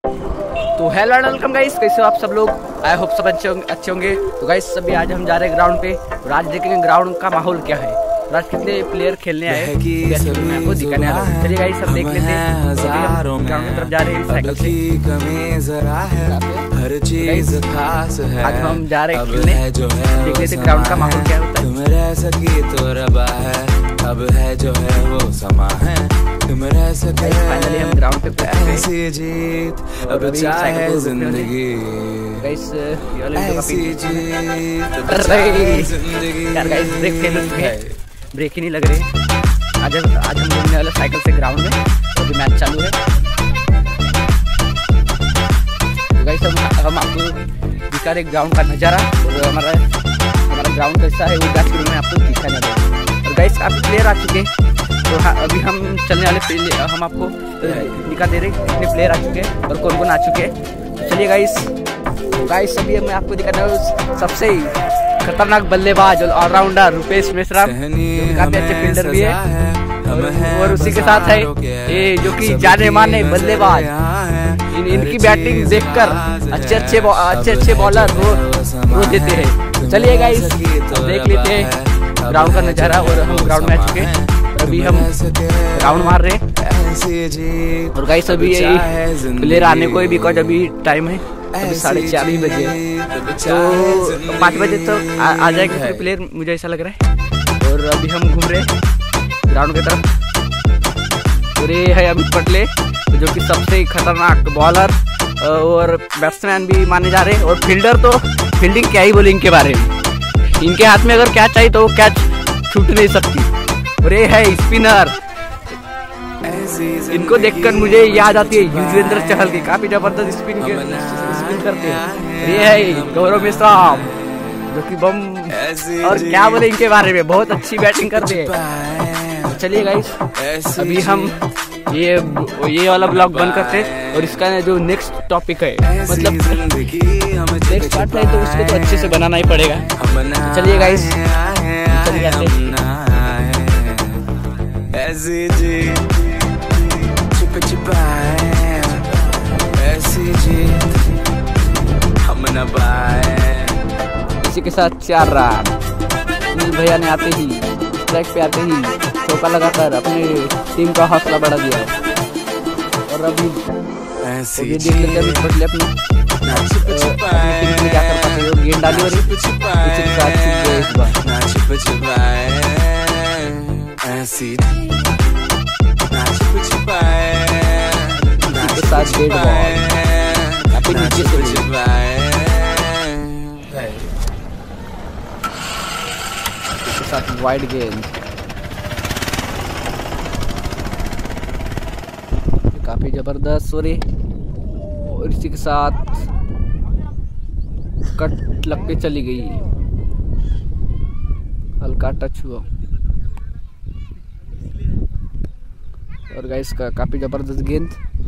तो hello and welcome guys, कैसे हो आप सब लोग। आई होप सब अच्छे होंगे। तो गाइस अभी आज हम जा रहे हैं ग्राउंड पे और आज देखेंगे ग्राउंड का माहौल क्या है और आज कितने प्लेयर खेलने आए हैं आपको दिखाने वाला हूं। चलिए गाइस हम देख लेते हैं। तो हम ग्राउंड की तरफ जा रहे हैं साइकिल से। हर चीज खास है। आज हम जा रहे हैं खेलने, देख लेते हैं ग्राउंड का माहौल क्या होता है। तुम रह सकी तो रबा है, अब है जो है वो समा है। तुम रह सके फाइनली हम ग्राउंड पे पहुंच गए। ऐसी जीत अब चाहे जिंदगी, गाइस ये वाले वीडियो ऐसी जीत यार गाइस ब्रेक फेल हो चुके हैं, ब्रेक ही नहीं लग रहे। आज हम घूमने वाले साइकिल से ग्राउंड में, तो अभी मैच चालू है। तो गाइस हम आपको दिखा रहे ग्राउंड का नज़ारा और हमारा ग्राउंड कैसा है वो बैच में आपको दिखाने वाले। और गाइस काफ़ी प्लेयर आ चुके हैं, तो अभी हम चलने वाले हम आपको दिखा दे रहे कितने प्लेयर आ चुके हैं और कौन कौन आ चुके हैं। तो चलिए गाइस अभी मैं आपको दिखाता हूँ सबसे खतरनाक बल्लेबाज और ऑलराउंडर रुपेश मेश्राम, काफी अच्छे फील्डर भी है। और उसी के साथ है ये जो कि जाने माने बल्लेबाज। इनकी बैटिंग देखकर अच्छे बॉलर वो देते हैं। चलिए गाइस देख लेते हैं ग्राउंड का नज़ारा। और हम ग्राउंड में आ चुके हैं, अभी हम राउंड मार रहे हैं। और गाइस अभी प्लेयर आने को है बिकॉज अभी टाइम है अभी 4:30 बजे, तो 5 बजे तक आ जाएगा प्लेयर, मुझे ऐसा लग रहा है। और अभी हम घूम रहे हैं ग्राउंड की तरफ। और ये है अमित पटले जो कि सबसे खतरनाक बॉलर और बैट्समैन भी माने जा रहे हैं। और फील्डर तो फील्डिंग क्या ही बोले इनके बारे में, इनके हाथ में अगर कैच चाहिए तो वो कैच छूट नहीं सकती। और ये है स्पिनर, इनको देखकर मुझे याद आती है युजवेंद्र चहल की, काफी जबरदस्त स्पिन करते हैं। ये है गौरव मेश्राम जो कि बम, और क्या बोले इनके बारे में, बहुत अच्छी बैटिंग करते हैं। चलिए गाइस अभी हम ये वाला ब्लॉग बंद करते हैं और इसका जो नेक्स्ट टॉपिक है, मतलब नेक्स्ट पार्ट है, तो उसको तो अच्छे से बनाना ही पड़ेगा। चलिए गाइस चलिए जाते हैं। ऐसी जीत छिपाए, ऐसी जीत हम न पाए। इसी के साथ 4 रन सुनील भैया ने आते ही स्ट्राइक पे आते ही चौका लगाकर अपने टीम का हौसला बढ़ा दिया। और अभी ये देख लेते हैं पटले अपनी क्या कर पाते हो, गेंद डाली और ऐसी साथ डेड बॉल काफी नीचे से इसके साथ वाइड गेंद काफी जबरदस्त सोरे। और इसी के साथ कट लग के चली गई, हल्का टच हुआ। और गाइस का काफी जबरदस्त गेंद,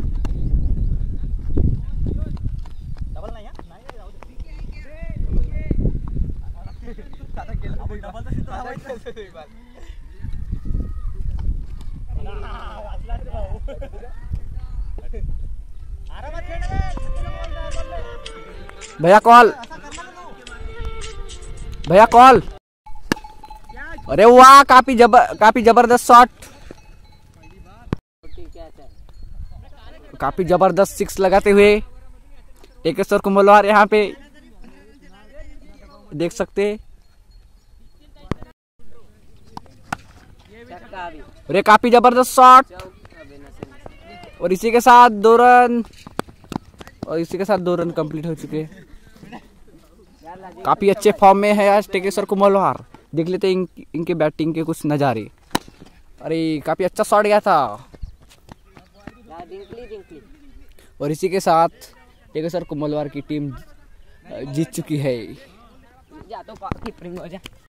भैया कॉल। अरे वाह, काफी जबरदस्त शॉट, काफी जबरदस्त 6 लगाते हुए टेकेश्वर कुंभलवार यहाँ पे देख सकते हैं। अरे काफी जबरदस्त शॉट। और इसी के साथ 2 रन कंप्लीट हो चुके हैं। काफी अच्छे फॉर्म में है आज टेकेश्वर कुंभलवार। देख लेते हैं इनके बैटिंग के कुछ नज़ारे। अरे काफी अच्छा शॉट गया था। और इसी के साथ टेकेश्वर कुंभलवार की टीम जीत चुकी है।